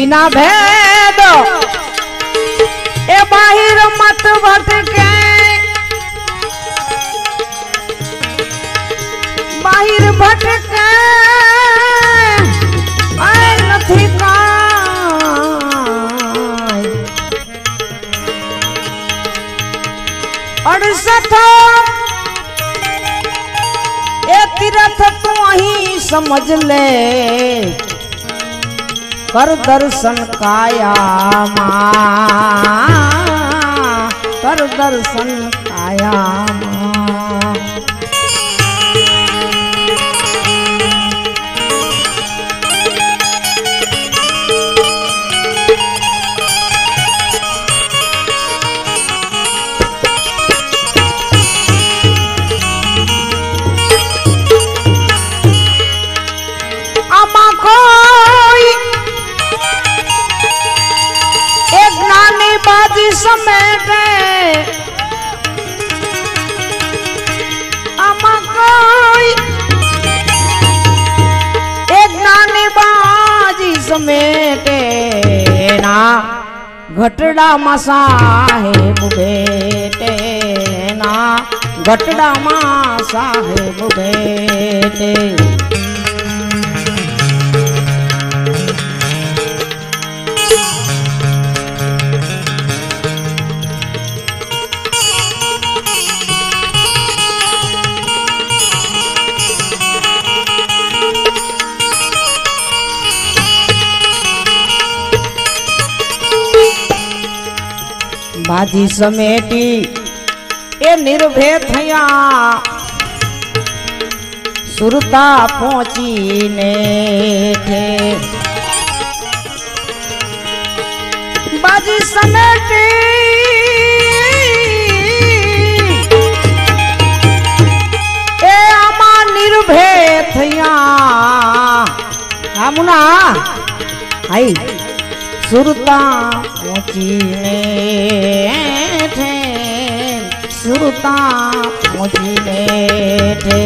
बिना भेद ए बाहिर मत भटके, बाहिर भटके आए नथी काई। 68 ए तीर्थ तू ही समझ ले, कर दर्शन काया मां, कर दर्शन काया मां। आमा कोई एक नानी बाजी समेटे, आमा कोई एक नानी बाजी समेटे ना, घटड़ा मा साहेब बेटे ना, घटड़ा मा साहेब बेटे। बाजी समेटी ए निर्भय थया, सुरता पहुंची ने थे। बाजी समेटी ए आमा निर्भय थया, आमुना आई सुरता पहुंची ने थे, सुरता पहुंची ने थे।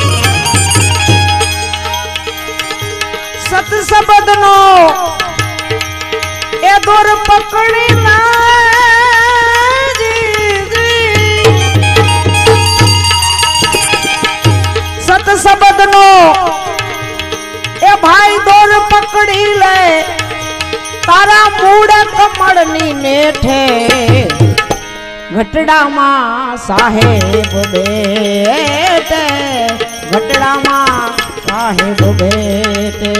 सत शब्द नो ए दूर पकड़ी ना जी जी, सत शब्द नो ए भाई दूर पकड़ी ले, तारा मूड कमड़नी नेठे, घटड़ा मां साहेब बेटे, घटड़ा मां साहेब बेटे।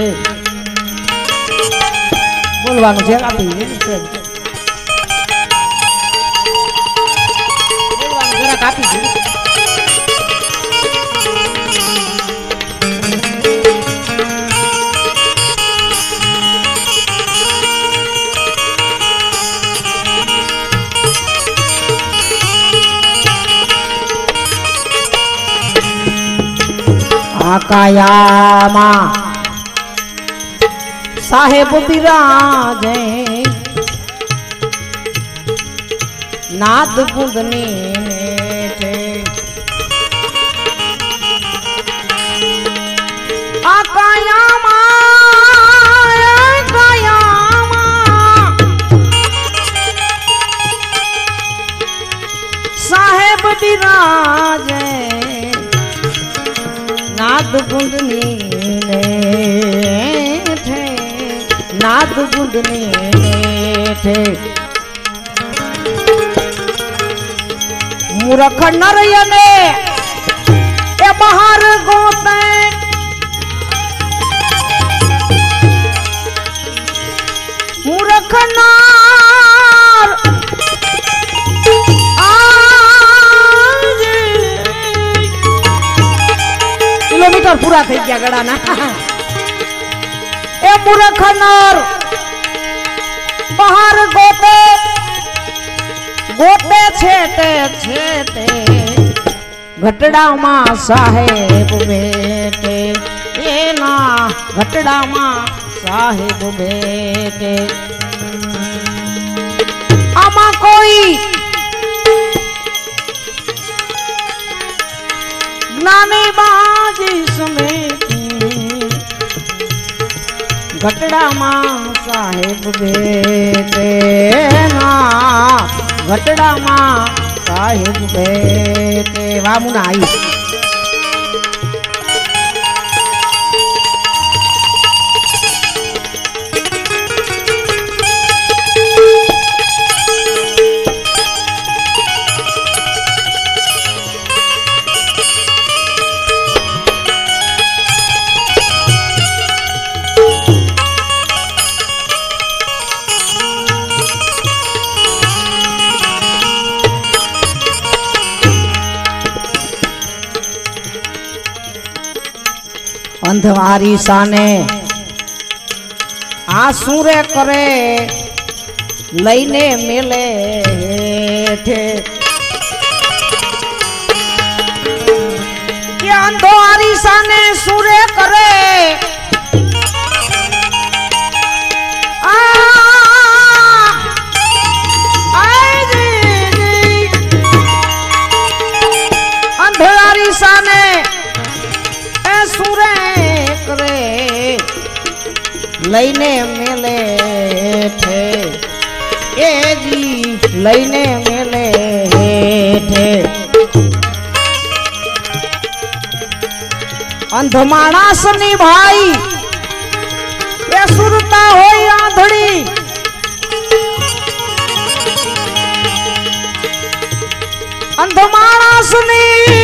बोलवानु छे कापी बोलवानु जरा कापी छे। काया मां साहेब बिराजे, नाद बुंदनी थे। काया मां, काया मां साहेब बिराजे, नाद बुंदनी थे, नाद बुंदनी थे। मूर्ख नरयने ए बाहर गोते, मूर्ख नार किलोमीटर पूरा थी गया गड़ा ना। ए मूर्ख नर बाहर गोते, गोते छेते छेते, घटड़ा मां साहेब बेटे ए ना, घटड़ा मां साहेब बेटे। आमा कोई ज्ञानी बाजी समेटी, ઘટડામાં સાહેબ બેઠે ઘટડામાં સાહેબ બેઠે વામુના આવી अंधवारी साने आंसू रे करे लईने मेले थे कि अंधवारी साने सूरे करे अंधवारी साने सूरे करे लईने मेले थे ए जी लईने मेले थे अंध माणस नी भाई ये सुरता होई आंधड़ी अंध माणस नी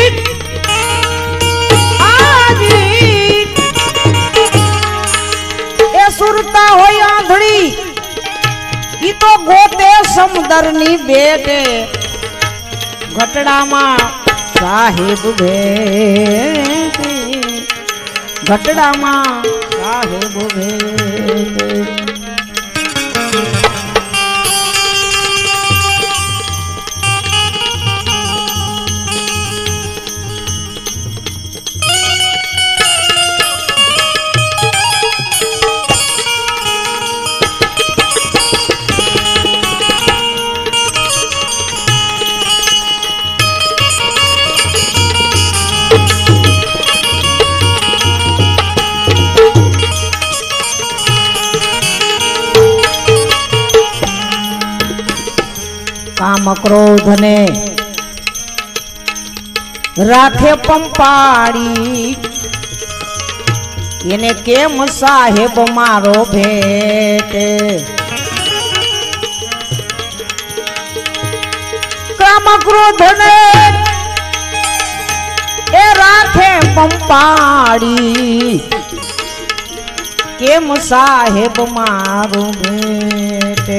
सुरता होई आंधड़ी ई तो गोते समुदर नी बेटे घटड़ा मा साहिब बेटे घटड़ा मा साहिब बेटे काम क्रोध ने राखे पंपाड़ी इने केम साहेब मारो भेटे काम क्रोध ने ए राखे पंपाड़ी केम साहेब मारो भेटे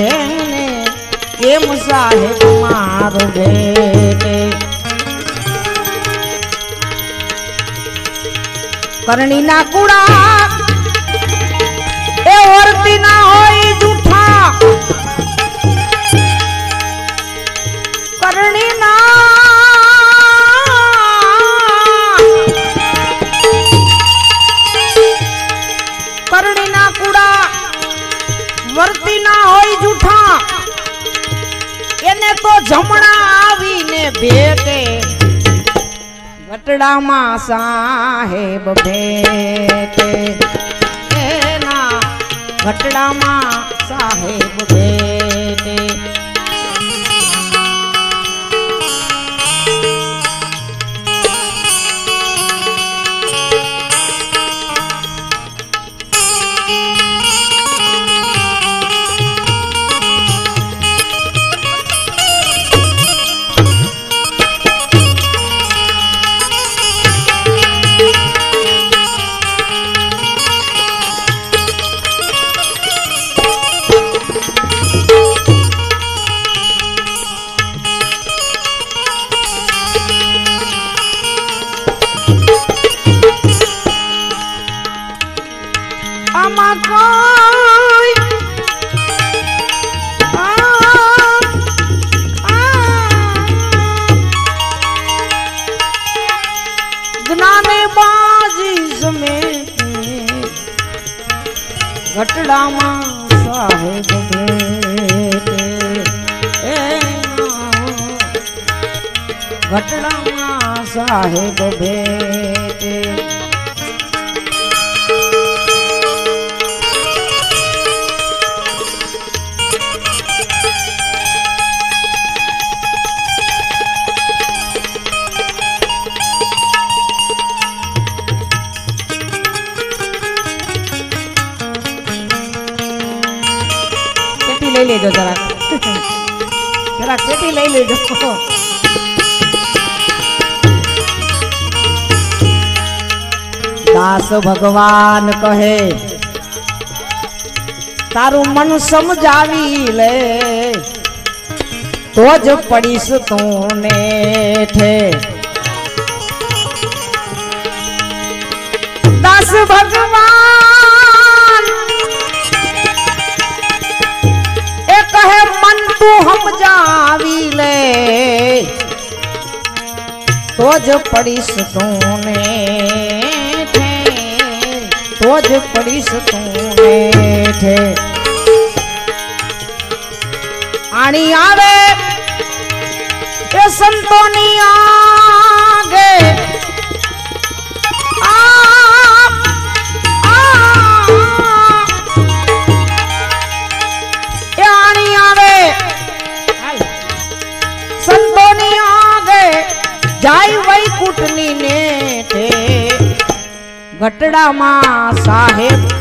केम साहेब मारो बेटे करनी ना कुड़ा ए औरती ना होई झूठा करनी ना कुड़ा वर्ती ना होई झूठा एने तो जमणा आवीने भेटे घटड़ा मा साहेब भेटे एना घटड़ा मा साहेब भेटे घटड़ा मा साहेब भेटे घटड़ा मा साहेब भेटे लेजो जरा जरा पेटी लई लेजो। दास भगवान कहे तारू मन समझावी ले तो ज पड़ीस तूने थे। दास भगवान ए कहे मन तू हम जावी ले तो ज पड़ीस तूने थे तो ज पड़ीस तूने थे। आनी आवे ये संतोनी आगे आनी आवे संतोनी आगे जाई वही कुटनी ने थे। घटड़ा मां साहेब